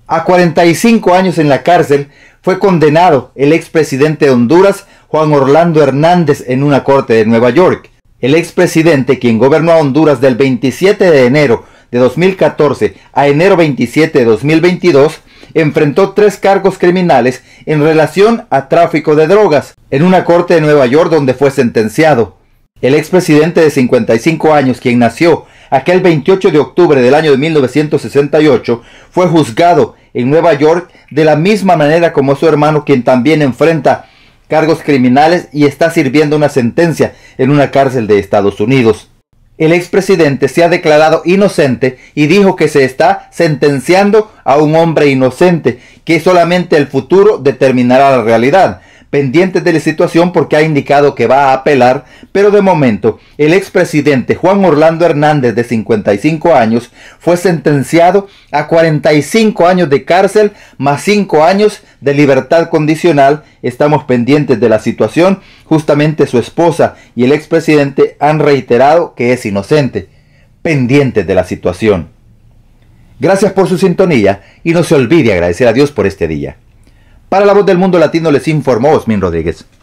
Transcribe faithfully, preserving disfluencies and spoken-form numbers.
A cuarenta y cinco años en la cárcel fue condenado el expresidente de Honduras, Juan Orlando Hernández, en una corte de Nueva York. El expresidente, quien gobernó a Honduras del veintisiete de enero de dos mil catorce a enero veintisiete de dos mil veintidós, enfrentó tres cargos criminales en relación a tráfico de drogas, en una corte de Nueva York donde fue sentenciado. El expresidente de cincuenta y cinco años, quien nació aquel veintiocho de octubre del año de mil novecientos sesenta y ocho, fue juzgado en Nueva York de la misma manera como su hermano, quien también enfrenta cargos criminales y está sirviendo una sentencia en una cárcel de Estados Unidos. El expresidente se ha declarado inocente y dijo que se está sentenciando a un hombre inocente, que solamente el futuro determinará la realidad. Pendientes de la situación porque ha indicado que va a apelar, pero de momento el expresidente Juan Orlando Hernández, de cincuenta y cinco años, fue sentenciado a cuarenta y cinco años de cárcel más cinco años de libertad condicional. Estamos pendientes de la situación. Justamente su esposa y el expresidente han reiterado que es inocente. Pendientes de la situación. Gracias por su sintonía y no se olvide agradecer a Dios por este día. Para La Voz del Mundo Latino les informó Osmin Rodríguez.